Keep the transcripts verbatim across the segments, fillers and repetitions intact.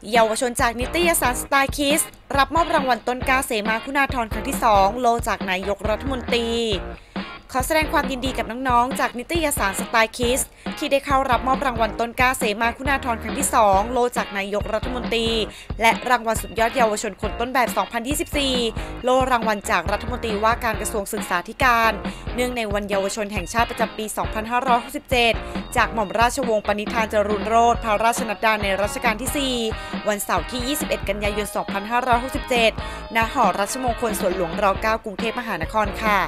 เยาวชนจากนิตยสารสตาร์คิสรับมอบรางวัลต้นกล้าเสมาคุณาธรครั้งที่สองโลจากนายกรัฐมนตรีขอแสดงความยินดีกับน้องๆจากนิตยสารสตาร์คิสที่ได้เข้ารับมอบรางวัลต้นกล้าเสมาคุณาธรครั้งที่สองโลจากนายกรัฐมนตรีและรางวัลสุดยอดเยาวชนคนต้นแบบ สองพันยี่สิบสี่ โลรางวัลจากรัฐมนตรีว่าการกระทรวงศึกษาธิการเนื่องในวันเยาวชนแห่งชาติประจำปี สองพันห้าร้อยหกสิบเจ็ด จากหม่อมราชวงศ์ปณิธานจรุนโรจน์พระราชนัดดาในรัชกาลที่ สี่ วันเสาร์ที่ ยี่สิบเอ็ด กันยายน สองพันห้าร้อยหกสิบเจ็ด ณ หอรัชมงคลสวนหลวงร เก้า กรุงเทพมหานครค่ะ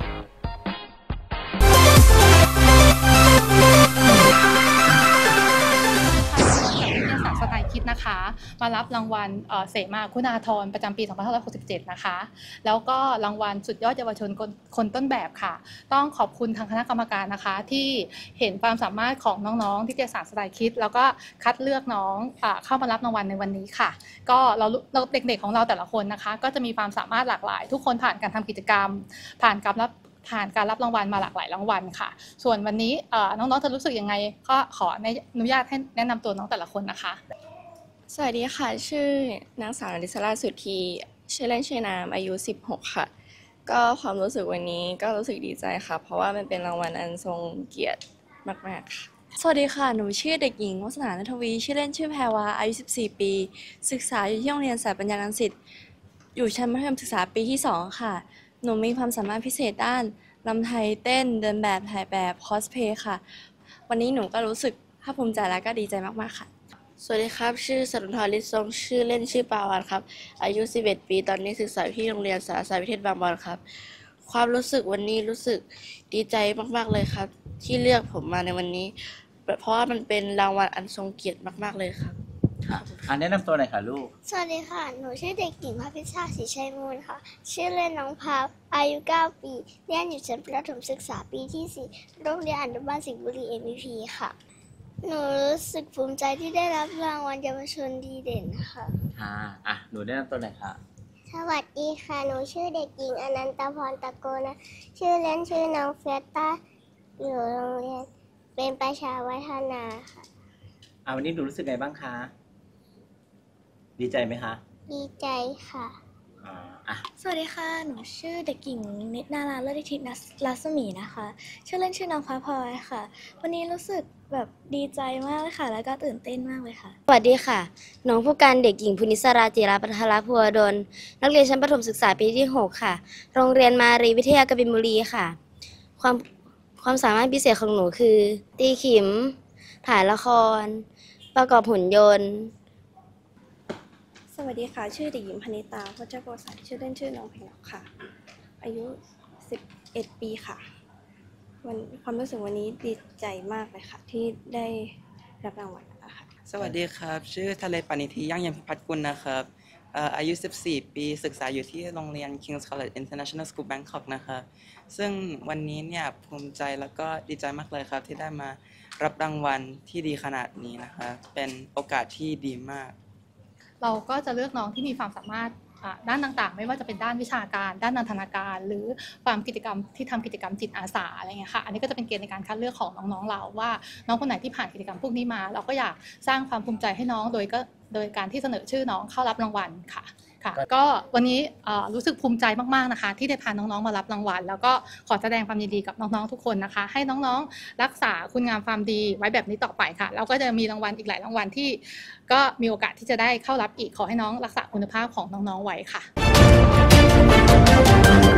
สไตล์คิดนะคะมารับรางวัลเสมาคุณาธรประจำปี สองพันห้าร้อยหกสิบเจ็ด นะคะแล้วก็รางวัลสุดยอดเยาวชนคนต้นแบบค่ะต้องขอบคุณทางคณะกรรมการนะคะที่เห็นความสามารถของน้องๆที่นิตยสารสไตล์คิดแล้วก็คัดเลือกน้องเข้ามารับรางวัลในวันนี้ค่ะก็เราเราเด็กๆของเราแต่ละคนนะคะก็จะมีความสามารถหลากหลายทุกคนผ่านการทำกิจกรรมผ่านการรับผ่านการรับรางวัลมาหลากหลายรางวัลค่ะส่วนวันนี้น้องๆจะรู้สึกยังไงก็ขออนุญาตให้แนะนำตัวน้องแต่ละคนนะคะสวัสดีค่ะชื่อนางสาวนริศราสุทธีชื่อเล่นชื่อน้ำอายุสิบหกค่ะก็ความรู้สึกวันนี้ก็รู้สึกดีใจค่ะเพราะว่ามันเป็นรางวัลอันทรงเกียรติมากๆค่ะสวัสดีค่ะหนูชื่อเด็กหญิงวาสนาณทวีชื่อเล่นชื่อแพรวาอายุสิบสี่ปีศึกษาอยู่ที่โรงเรียนสายปัญญารังสิตอยู่ชั้นมัธยมศึกษาปีที่สองค่ะหนูมีความสามารถพิเศษด้านรำไทยเต้นเดินแบบถ่ายแบบคอสเพลย์ค่ะวันนี้หนูก็รู้สึกภาคภูมิใจและก็ดีใจมากๆค่ะสวัสดีครับชื่อสรุนทร ฤทธิ์ทรงชื่อเล่นชื่อปาวันครับอายุสิบเอ็ดปีตอนนี้ศึกษาที่โรงเรียนสารศาสตร์วิเทศบางบอนครับความรู้สึกวันนี้รู้สึกดีใจมากๆเลยครับที่เลือกผมมาในวันนี้เพราะว่ามันเป็นรางวัลอันทรงเกียรติมากๆเลยครับอ่าแนะนำตัวหน่อยค่ะลูกสวัสดีค่ะหนูชื่อเด็กหญิงภพิชาศรีชัยมูลค่ะชื่อเล่นน้องพาวอายุเก้าปีเรียนอยู่ชั้นประถมศึกษาปีที่สี่โรงเรียนอนุบาลสิงห์บุรี เอ็ม วี พี ค่ะหนูรู้สึกภูมิใจที่ได้รับรางวัลเยาวชนดีเด่นค่ะอ่าอ่ะหนูแนะนำตัวหน่อยค่ะสวัสดีค่ะหนูชื่อเด็กหญิงอนันตพรตะโกนะชื่อเล่นชื่อน้องเฟียต้าอยู่โรงเรียนเป็นประชาวัฒนาค่ะอ่าวันนี้หนูรู้สึกไงบ้างคะดีใจไหมคะดีใจค่ะอ่าอ่ะสวัสดีค่ะหนูชื่อเด็กหญิงนิดนาราเลิศทิติรัศมีนะคะชื่อเล่นชื่อน้องฟ้าพลอยค่ะวันนี้รู้สึกแบบดีใจมากเลยค่ะแล้วก็ตื่นเต้นมากเลยค่ะสวัสดีค่ะน้องผู้การเด็กหญิงพุนิสราจิราปัทรภูวดลนักเรียนชั้นประถมศึกษาปีที่หกค่ะโรงเรียนมารีวิทยากบินบุรีค่ะความความสามารถพิเศษของหนูคือตีขิมถ่ายละครประกอบหุ่นยนต์สวัสดีค่ะชื่อเด็กหญิงพนิตาพจน์โกษัยชื่อเล่นชื่อน้องเพลค่ะอายุสิบเอ็ดปีค่ะวันความรู้สึกวันนี้ดีใจมากเลยค่ะที่ได้รับรางวัลนะคะสวัสดีครับชื่อทะเลปานิธิยั่งยืนพิพัฒน์กุลนะครับอายุสิบสี่ปีศึกษาอยู่ที่โรงเรียน King's College International School Bangkok นะครับซึ่งวันนี้เนี่ยภูมิใจแล้วก็ดีใจมากเลยครับที่ได้มารับรางวัลที่ดีขนาดนี้นะครับเป็นโอกาสที่ดีมากเราก็จะเลือกน้องที่มีความสามารถด้านต่างๆไม่ว่าจะเป็นด้านวิชาการด้านนันทนาการหรือความกิจกรรมที่ทำกิจกรรมจิตอาสาอะไรเงี้ยค่ะอันนี้ก็จะเป็นเกณฑ์ในการคัดเลือกของน้องๆเราว่าน้องคนไหนที่ผ่านกิจกรรมพวกนี้มาเราก็อยากสร้างความภูมิใจให้น้องโดยก็โดยการที่เสนอชื่อน้องเข้ารับรางวัลค่ะค่ะก็วันนี้รู้สึกภูมิใจมากๆนะคะที่ได้พาน้องๆมารับรางวัลแล้วก็ขอแสดงความยินดีกับน้องๆทุกคนนะคะให้น้องๆรักษาคุณงามความดีไว้แบบนี้ต่อไปค่ะแล้วก็จะมีรางวัลอีกหลายรางวัลที่ก็มีโอกาสที่จะได้เข้ารับอีกขอให้น้องรักษาคุณภาพของน้องๆไว้ค่ะ